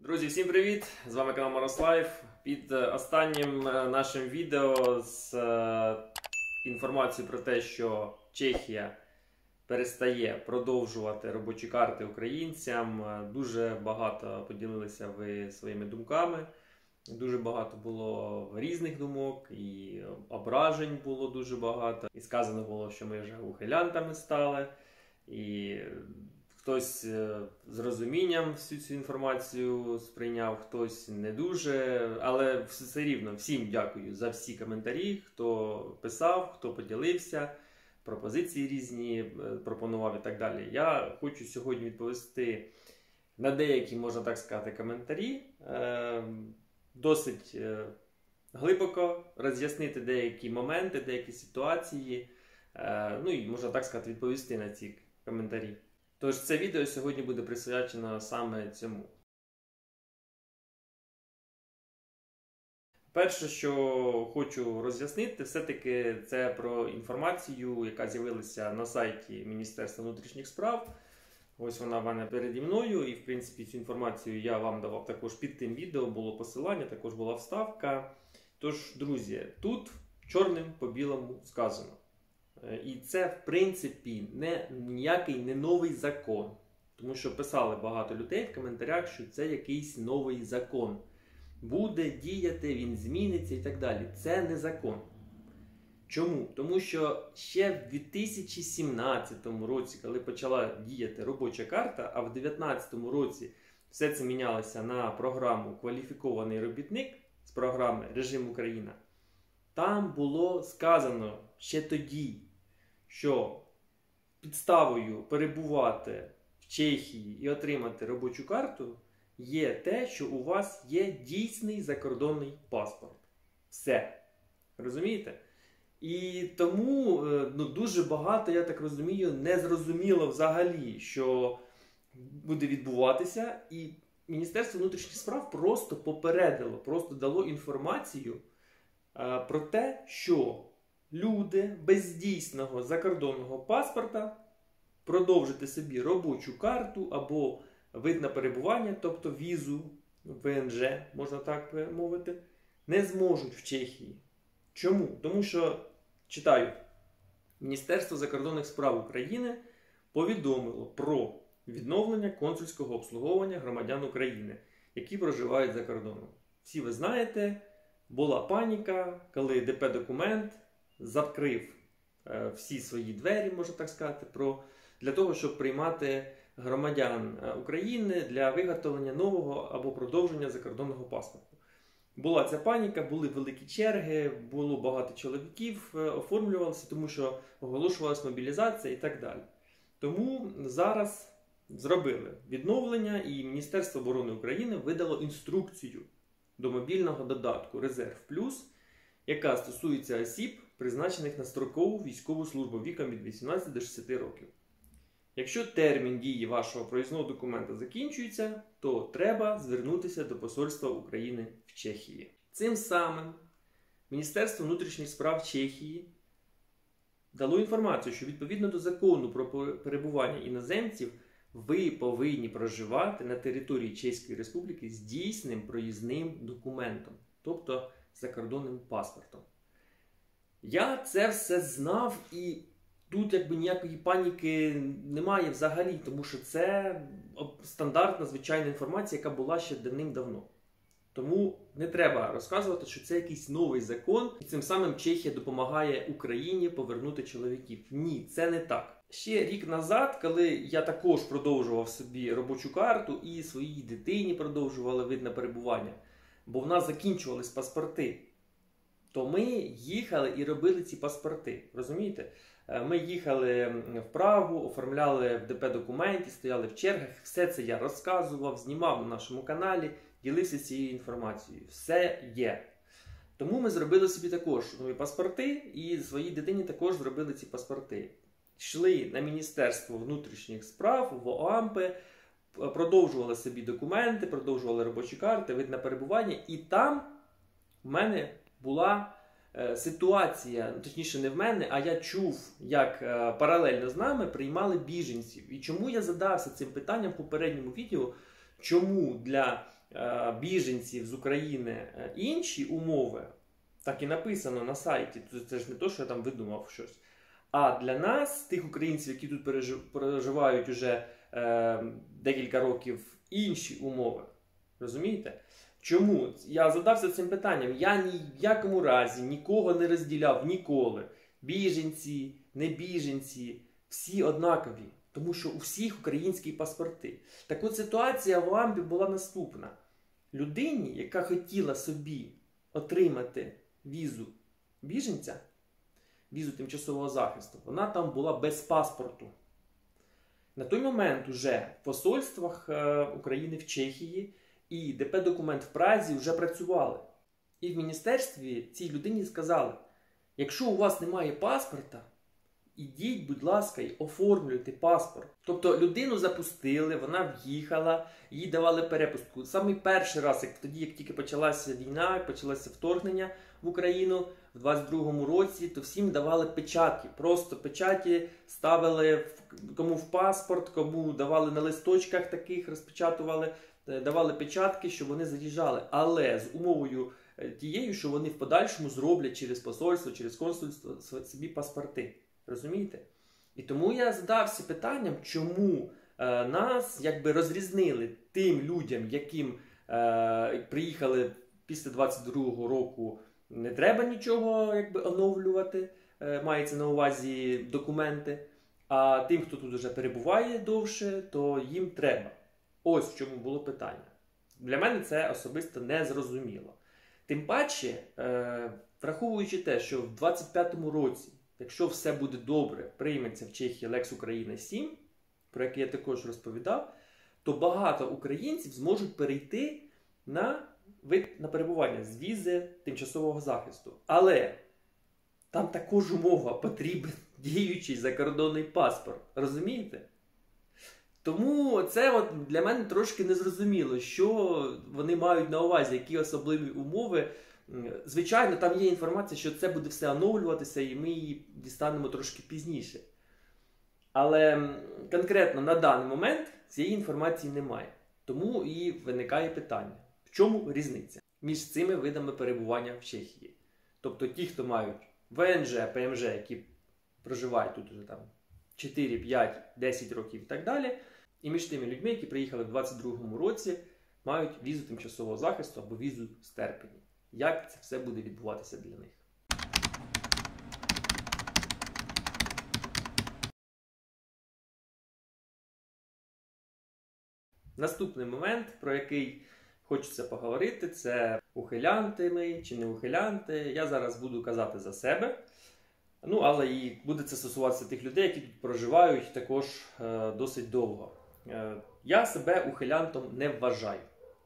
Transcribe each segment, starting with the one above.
Друзі, всім привіт! З вами канал Морослайф. Під останнім нашим відео з інформацією про те, що Чехія перестає продовжувати робочі карти українцям. Дуже багато поділилися ви своїми думками. Дуже багато було різних думок, і ображень було дуже багато. І сказано було, що ми вже ухилянтами стали. І хтось з розумінням всю цю інформацію сприйняв, хтось не дуже. Але все рівно всім дякую за всі коментарі, хто писав, хто поділився, пропозиції різні пропонував і так далі. Я хочу сьогодні відповісти на деякі, можна так сказати, коментарі. Досить глибоко роз'яснити деякі моменти, деякі ситуації. Ну і, можна так сказати, відповісти на ці коментарі. Тож це відео сьогодні буде присвячено саме цьому. Перше, що хочу роз'яснити, все-таки це про інформацію, яка з'явилася на сайті Міністерства внутрішніх справ. Ось вона в мене переді мною, і в принципі цю інформацію я вам давав також під тим відео, було посилання, також була вставка. Тож, друзі, тут чорним по білому сказано. І це, в принципі, ніякий не новий закон. Тому що писали багато людей в коментарях, що це якийсь новий закон. Буде діяти, він зміниться і так далі. Це не закон. Чому? Тому що ще в 2017 році, коли почала діяти робоча карта, а в 2019 році все це мінялося на програму «Кваліфікований робітник» з програми «Режим Україна», там було сказано ще тоді, що підставою перебувати в Чехії і отримати робочу карту є те, що у вас є дійсний закордонний паспорт. Все. Розумієте? І тому дуже багато, я так розумію, не зрозуміло взагалі, що буде відбуватися. І Міністерство внутрішніх справ просто попередило, просто дало інформацію про те, що люди без дійсного закордонного паспорта продовжити собі робочу карту або вид на перебування, тобто візу, ВНЖ, можна так мовити, не зможуть в Чехії. Чому? Тому що, читаю, Міністерство закордонних справ України повідомило про відновлення консульського обслуговування громадян України, які проживають за кордоном. Всі ви знаєте, була паніка, коли ДП-документ закрив всі свої двері, можна так сказати, для того, щоб приймати громадян України для виготовлення нового або продовження закордонного паспорту. Була ця паніка, були великі черги, було багато чоловіків, оформлювалися, тому що оголошувалася мобілізація і так далі. Тому зараз зробили відновлення, і Міністерство оборони України видало інструкцію до мобільного додатку «Резерв Плюс», яка стосується осіб, призначених на строкову військову службу віком від 18 до 60 років. Якщо термін дії вашого проїзного документа закінчується, то треба звернутися до Посольства України в Чехії. Цим самим Міністерство внутрішніх справ Чехії дало інформацію, що відповідно до закону про перебування іноземців ви повинні проживати на території Чеської Республіки з дійсним проїзним документом, тобто закордонним паспортом. Я це все знав, і тут якби ніякої паніки немає взагалі, тому що це стандартна, звичайна інформація, яка була ще давним-давно. Тому не треба розказувати, що це якийсь новий закон, і цим самим Чехія допомагає Україні повернути чоловіків. Ні, це не так. Ще рік назад, коли я також продовжував собі робочу карту і своїй дитині продовжували вид на перебування, бо в нас закінчувались паспорти, то ми їхали і робили ці паспорти. Розумієте? Ми їхали в Прагу, оформляли в ДП-документі, стояли в чергах. Все це я розказував, знімав на нашому каналі, ділився цією інформацією. Все є. Тому ми зробили собі також нові паспорти і своїй дитині також зробили ці паспорти. Йшли на Міністерство внутрішніх справ, в ОАМПи, продовжували собі документи, продовжували робочі карти, вид на перебування. І там в мене була ситуація, точніше не в мене, а я чув, як паралельно з нами приймали біженців. І чому я задався цим питанням в попередньому відео, чому для біженців з України інші умови, так і написано на сайті, це ж не то, що я там видумав щось. А для нас, тих українців, які тут проживають уже декілька років, інші умови. Розумієте? Чому? Я задався цим питанням. Я ні в якому разі нікого не розділяв ніколи. Біженці, не біженці, всі однакові. Тому що у всіх українські паспорти. Так от ситуація в Лампі була наступна. Людині, яка хотіла собі отримати візу біженця, візу тимчасового захисту, вона там була без паспорту. На той момент уже в посольствах України в Чехії і ДП-документ в Празі вже працювали. І в міністерстві цій людині сказали, якщо у вас немає паспорта, ідіть, будь ласка, і оформлюйте паспорт. Тобто людину запустили, вона в'їхала, їй давали перепустку. Самий перший раз, як тільки почалася війна, почалося вторгнення в Україну в 22-му році, то всім давали печатки. Просто печаті ставили кому в паспорт, кому давали на листочках таких, розпечатували, давали печатки, щоб вони заїжджали. Але з умовою тією, що вони в подальшому зроблять через посольство, через консульство собі паспорти. Розумієте? І тому я задався питанням, чому нас якби розрізнили тим людям, яким приїхали після 22-го року, не треба нічого якби оновлювати, мається на увазі документи, а тим, хто тут вже перебуває довше, то їм треба. Ось в чому було питання. Для мене це особисто не зрозуміло. Тим паче, враховуючи те, що в 25-му році, якщо все буде добре, прийметься в Чехії Lex Україна 7, про який я також розповідав, то багато українців зможуть перейти на вид на перебування з візи тимчасового захисту. Але там також умова, потрібен діючий закордонний паспорт. Розумієте? Тому це от для мене трошки незрозуміло, що вони мають на увазі, які особливі умови. Звичайно, там є інформація, що це буде все оновлюватися, і ми її дістанемо трошки пізніше. Але конкретно на даний момент цієї інформації немає. Тому і виникає питання, в чому різниця між цими видами перебування в Чехії. Тобто ті, хто мають ВНЖ, ПМЖ, які проживають тут уже там 4, 5, 10 років і так далі, і між тими людьми, які приїхали в 22-му році, мають візу тимчасового захисту або візу степені. Як це все буде відбуватися для них? Наступний момент, про який хочеться поговорити, це ухилянти ми чи не ухилянти. Я зараз буду казати за себе. Ну, але і буде це стосуватися тих людей, які тут проживають також досить довго. Я себе ухилянтом не вважаю.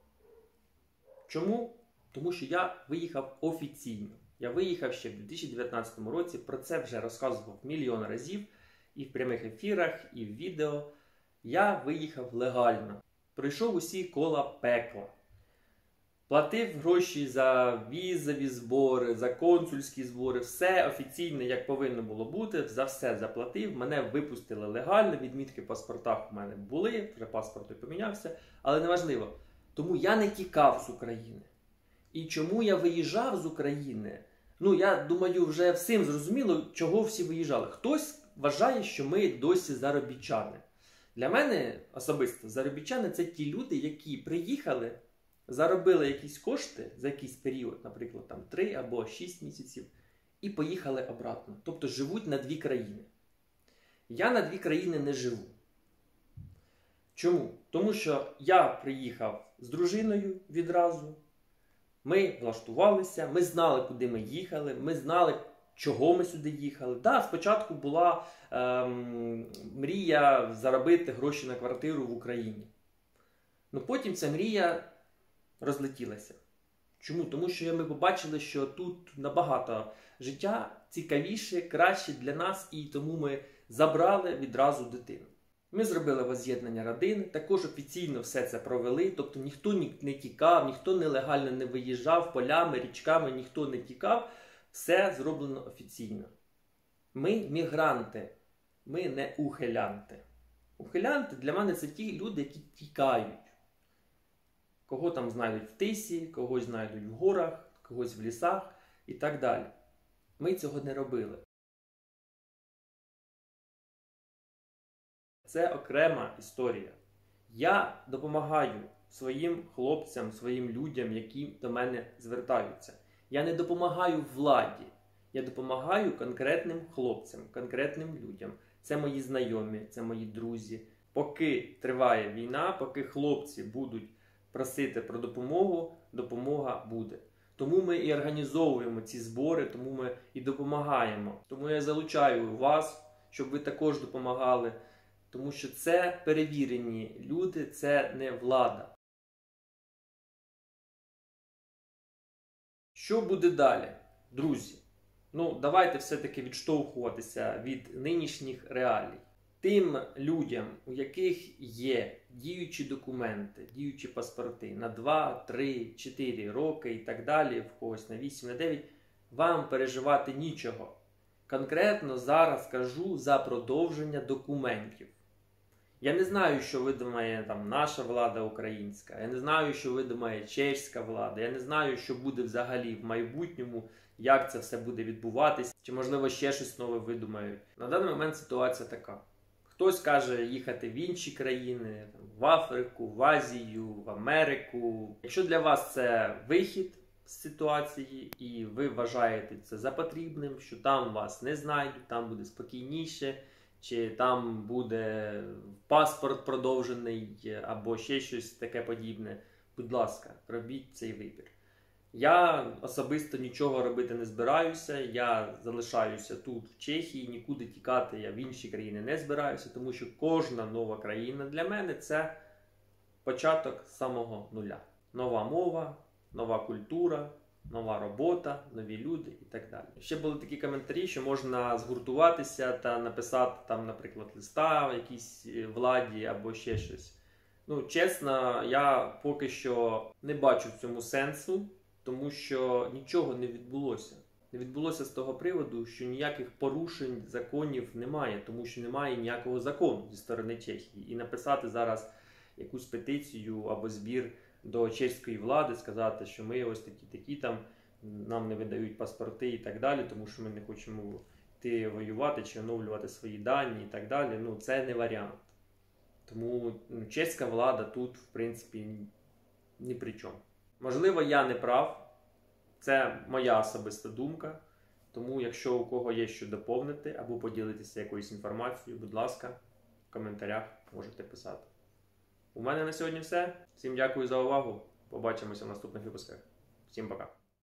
Чому? Тому що я виїхав офіційно. Я виїхав ще в 2019 році, про це вже розказував мільйон разів, і в прямих ефірах, і в відео. Я виїхав легально. Пройшов усі кола пекла. Платив гроші за візові збори, за консульські збори. Все офіційно, як повинно було бути, за все заплатив. Мене випустили легально, відмітки в паспортах у мене були, вже паспорт і помінявся, але неважливо. Тому я не тікав з України. І чому я виїжджав з України? Ну, я думаю, вже всім зрозуміло, чого всі виїжджали. Хтось вважає, що ми досі заробітчани. Для мене особисто заробітчани – це ті люди, які приїхали, заробили якісь кошти за якийсь період, наприклад, там 3 або 6 місяців, і поїхали обратно. Тобто живуть на 2 країни. Я на 2 країни не живу. Чому? Тому що я приїхав з дружиною відразу, ми влаштувалися, ми знали, куди ми їхали, ми знали, чого ми сюди їхали. Так, спочатку була мрія заробити гроші на квартиру в Україні. Ну потім ця мрія розлетілася. Чому? Тому що ми побачили, що тут набагато життя цікавіше, краще для нас, і тому ми забрали відразу дитину. Ми зробили возз'єднання родин, також офіційно все це провели, тобто ніхто не тікав, ніхто нелегально не виїжджав полями, річками, ніхто не тікав. Все зроблено офіційно. Ми мігранти, ми не ухилянти. Ухилянти для мене це ті люди, які тікають. Кого там знайдуть в тисі, когось знайдуть в горах, когось в лісах і так далі. Ми цього не робили. Це окрема історія. Я допомагаю своїм хлопцям, своїм людям, які до мене звертаються. Я не допомагаю владі. Я допомагаю конкретним хлопцям, конкретним людям. Це мої знайомі, це мої друзі. Поки триває війна, поки хлопці будуть просити про допомогу, допомога буде. Тому ми і організовуємо ці збори, тому ми і допомагаємо. Тому я залучаю вас, щоб ви також допомагали. Тому що це перевірені люди, це не влада. Що буде далі, друзі? Давайте все-таки відштовхуватися від нинішніх реалій. Тим людям, у яких є діючі документи, діючі паспорти на 2, 3, 4 роки і так далі, в когось на 8, на 9, вам переживати нічого. Конкретно зараз кажу за продовження документів. Я не знаю, що видумає наша влада українська, я не знаю, що видумає чеська влада, я не знаю, що буде взагалі в майбутньому, як це все буде відбуватись, чи можливо ще щось нове видумають. На даний момент ситуація така. Хтось каже їхати в інші країни, в Африку, в Азію, в Америку. Якщо для вас це вихід з ситуації і ви вважаєте це за потрібним, що там вас не знайдуть, там буде спокійніше, чи там буде паспорт продовжений, або ще щось таке подібне, будь ласка, робіть цей вибір. Я особисто нічого робити не збираюся, я залишаюся тут, в Чехії, нікуди тікати я в інші країни не збираюся, тому що кожна нова країна для мене – це початок з самого нуля. Нова мова, нова культура, нова робота, нові люди і так далі. Ще були такі коментарі, що можна згуртуватися та написати наприклад, листа якійсь владі або ще щось. Чесно, я поки що не бачу в цьому сенсу, тому що нічого не відбулося. Не відбулося з того приводу, що ніяких порушень законів немає, тому що немає ніякого закону зі сторони Чехії. І написати зараз якусь петицію або збір до чеської влади, сказати, що ми ось такі нам не видають паспорти і так далі, тому що ми не хочемо йти воювати чи оновлювати свої дані і так далі, це не варіант. Тому чеська влада тут, в принципі, ні при чому. Можливо, я не прав, це моя особиста думка, тому якщо у кого є що доповнити або поділитися якоюсь інформацією, будь ласка, в коментарях можете писати. У мене на сьогодні все. Всім дякую за увагу. Побачимося в наступних випусках. Всім пока.